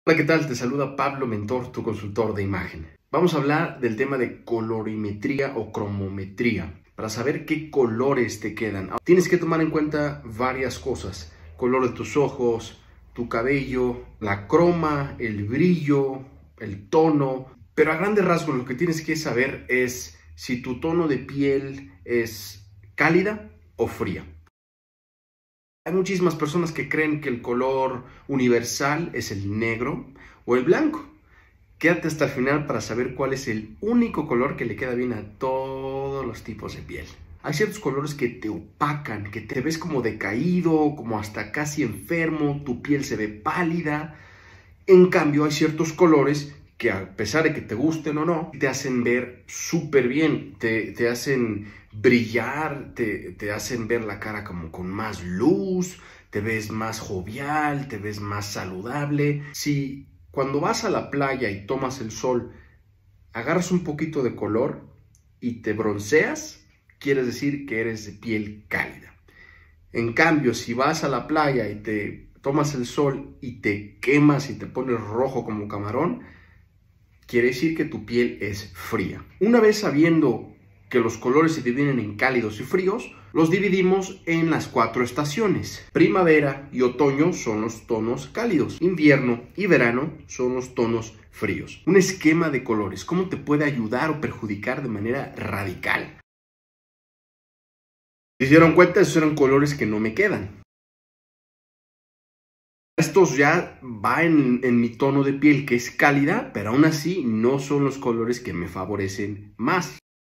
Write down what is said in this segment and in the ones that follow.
Hola, ¿qué tal? Te saluda Pablo Mentor, tu consultor de imagen. Vamos a hablar del tema de colorimetría o cromometría para saber qué colores te quedan. Tienes que tomar en cuenta varias cosas: color de tus ojos, tu cabello, la croma, el brillo, el tono. Pero a grandes rasgos lo que tienes que saber es si tu tono de piel es cálida o fría. Hay muchísimas personas que creen que el color universal es el negro o el blanco. Quédate hasta el final para saber cuál es el único color que le queda bien a todos los tipos de piel. Hay ciertos colores que te opacan, que te ves como decaído, como hasta casi enfermo, tu piel se ve pálida. En cambio, hay ciertos colores que, a pesar de que te gusten o no, te hacen ver súper bien, te hacen brillar, te hacen ver la cara como con más luz, te ves más jovial, te ves más saludable. Si cuando vas a la playa y tomas el sol, agarras un poquito de color y te bronceas, quiere decir que eres de piel cálida. En cambio, si vas a la playa y te tomas el sol y te quemas y te pones rojo como camarón, quiere decir que tu piel es fría. Una vez sabiendo que los colores se dividen en cálidos y fríos, los dividimos en las 4 estaciones. Primavera y otoño son los tonos cálidos. Invierno y verano son los tonos fríos. Un esquema de colores, ¿cómo te puede ayudar o perjudicar de manera radical? Si se dieron cuenta, esos eran colores que no me quedan. Estos ya va en mi tono de piel, que es cálida, pero aún así no son los colores que me favorecen más.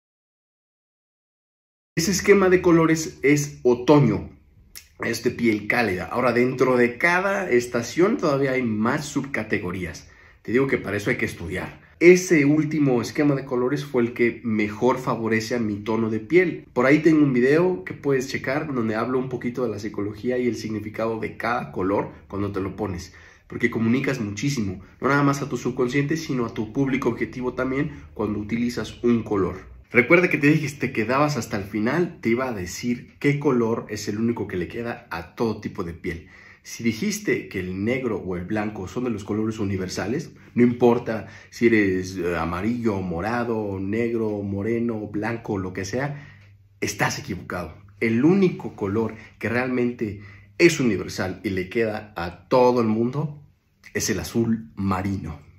Ese esquema de colores es otoño, es de piel cálida. Ahora, dentro de cada estación todavía hay más subcategorías. Te digo que para eso hay que estudiar. Ese último esquema de colores fue el que mejor favorece a mi tono de piel. Por ahí tengo un video que puedes checar donde hablo un poquito de la psicología y el significado de cada color cuando te lo pones, porque comunicas muchísimo, no nada más a tu subconsciente, sino a tu público objetivo también cuando utilizas un color. Recuerda que te dije que si te quedabas hasta el final, te iba a decir qué color es el único que le queda a todo tipo de piel. Si dijiste que el negro o el blanco son de los colores universales, no importa si eres amarillo, morado, negro, moreno, blanco, lo que sea, estás equivocado. El único color que realmente es universal y le queda a todo el mundo es el azul marino.